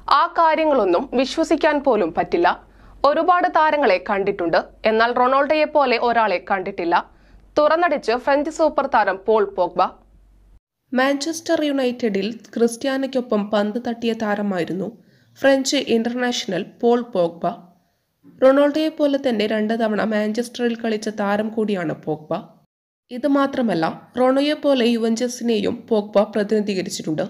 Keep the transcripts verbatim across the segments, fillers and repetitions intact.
ആ കാര്യങ്ങളൊന്നും വിശ്വസിക്കാൻ പോലും പറ്റില്ല. ഒരുപാട് താരങ്ങളെ കണ്ടിട്ടുണ്ട്, എന്നാൽ റൊണാൾഡോയെ പോലെ ഒരാളെ കണ്ടിട്ടില്ല. തുറന്നടിച്ച് ഫ്രഞ്ച് സൂപ്പർ താരം പോൾ പോഗ്ബ. മാഞ്ചസ്റ്റർ യുണൈറ്റഡിൽ ക്രിസ്ത്യാനോയ്ക്കൊപ്പം പന്ത് തട്ടിയ താരമായിരുന്നു ഫ്രഞ്ച് ഇന്റർനാഷണൽ പോൾ പോഗ്ബ. റൊണാൾഡോയെ പോലെ തന്നെ രണ്ട് തവണ മാഞ്ചസ്റ്ററിൽ കളിച്ച താരം കൂടിയാണ് പോഗ്ബ. ഇത് മാത്രമല്ല, റൊണോയെ പോലെ യുവന്റസിനെയും പോഗ്ബ പ്രതിനിധീകരിച്ചിട്ടുണ്ട്.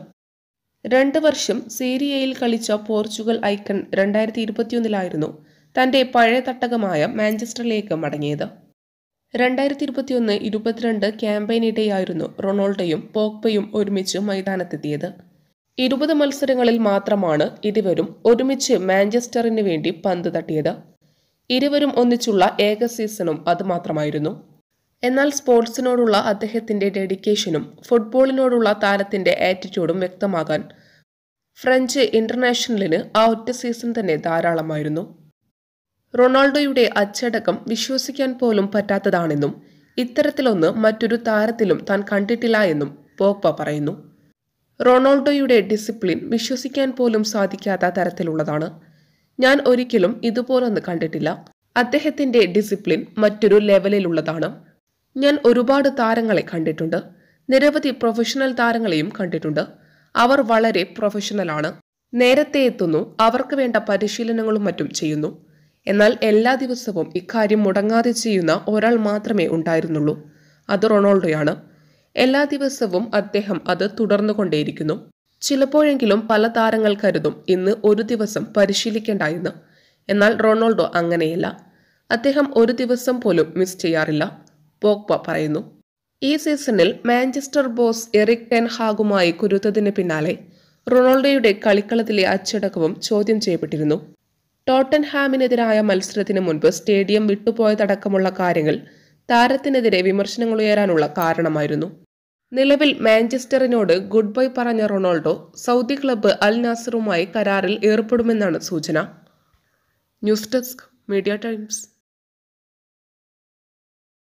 രണ്ട് വർഷം സീരിയയിൽ കളിച്ച പോർച്ചുഗൽ ഐക്കൺ രണ്ടായിരത്തി ഇരുപത്തിയൊന്നിലായിരുന്നു തന്റെ പഴയ തട്ടകമായ മാഞ്ചസ്റ്ററിലേക്ക് മടങ്ങിയത്. രണ്ടായിരത്തി ഇരുപത്തിയൊന്ന് ഇരുപത്തിരണ്ട് ക്യാമ്പയിനിടെയായിരുന്നു റൊണാൾഡോയും പോഗ്ബയും ഒരുമിച്ച് മൈതാനത്തെത്തിയത്. ഇരുപത് മത്സരങ്ങളിൽ മാത്രമാണ് ഇരുവരും ഒരുമിച്ച് മാഞ്ചസ്റ്ററിന് വേണ്ടി പന്ത് തട്ടിയത്. ഇരുവരും ഒന്നിച്ചുള്ള ഏക സീസണും അത് മാത്രമായിരുന്നു. എന്നാൽ സ്പോർട്സിനോടുള്ള അദ്ദേഹത്തിന്റെ ഡെഡിക്കേഷനും ഫുട്ബോളിനോടുള്ള താരത്തിന്റെ ആറ്റിറ്റ്യൂഡും വ്യക്തമാകാൻ ഫ്രഞ്ച് ഇന്റർനാഷണലിന് ആ ഒറ്റ സീസൺ തന്നെ ധാരാളമായിരുന്നു. റൊണാൾഡോയുടെ അച്ചടക്കം വിശ്വസിക്കാൻ പോലും പറ്റാത്തതാണെന്നും ഇത്തരത്തിലൊന്ന് മറ്റൊരു താരത്തിലും താൻ കണ്ടിട്ടില്ല എന്നും പോഗ്ബ പറയുന്നു. റൊണാൾഡോയുടെ ഡിസിപ്ലിൻ വിശ്വസിക്കാൻ പോലും സാധിക്കാത്ത തരത്തിലുള്ളതാണ്. ഞാൻ ഒരിക്കലും ഇതുപോലൊന്ന് കണ്ടിട്ടില്ല. അദ്ദേഹത്തിന്റെ ഡിസിപ്ലിൻ മറ്റൊരു ലെവലിലുള്ളതാണ്. ഞാൻ ഒരുപാട് താരങ്ങളെ കണ്ടിട്ടുണ്ട്. നിരവധി പ്രൊഫഷണൽ താരങ്ങളെയും കണ്ടിട്ടുണ്ട്. അവർ വളരെ പ്രൊഫഷണലാണ്. നേരത്തെ എത്തുന്നു, അവർക്ക് വേണ്ട പരിശീലനങ്ങളും മറ്റും ചെയ്യുന്നു. എന്നാൽ എല്ലാ ദിവസവും ഇക്കാര്യം മുടങ്ങാതെ ചെയ്യുന്ന ഒരാൾ മാത്രമേ ഉണ്ടായിരുന്നുള്ളൂ. അത് റൊണാൾഡോയാണ്. എല്ലാ ദിവസവും അദ്ദേഹം അത് തുടർന്നുകൊണ്ടേയിരിക്കുന്നു. ചിലപ്പോഴെങ്കിലും പല താരങ്ങൾ കരുതും ഇന്ന് ഒരു ദിവസം പരിശീലിക്കേണ്ട എന്ന്. എന്നാൽ റൊണാൾഡോ അങ്ങനെയല്ല. അദ്ദേഹം ഒരു ദിവസം പോലും മിസ് ചെയ്യാറില്ല, പോഗ്ബ പറയുന്നു. ഈ സീസണിൽ മാഞ്ചസ്റ്റർ ബോസ് എറിക് ടെൻ ഹാഗുമായി കുരുത്തതിന് പിന്നാലെ റൊണാൾഡോയുടെ കളിക്കളത്തിലെ അച്ചടക്കവും ചോദ്യം ചെയ്യപ്പെട്ടിരുന്നു. ടോട്ടൻഹാമിനെതിരായ മത്സരത്തിന് മുൻപ് സ്റ്റേഡിയം വിട്ടുപോയതടക്കമുള്ള കാര്യങ്ങൾ താരത്തിനെതിരെ വിമർശനങ്ങളുയരാനുള്ള കാരണമായിരുന്നു. നിലവിൽ മാഞ്ചസ്റ്ററിനോട് ഗുഡ് ബൈ പറഞ്ഞ റൊണാൾഡോ സൗദി ക്ലബ്ബ് അൽ നാസറുമായി കരാറിൽ ഏർപ്പെടുമെന്നാണ് സൂചന. News desk, Media times.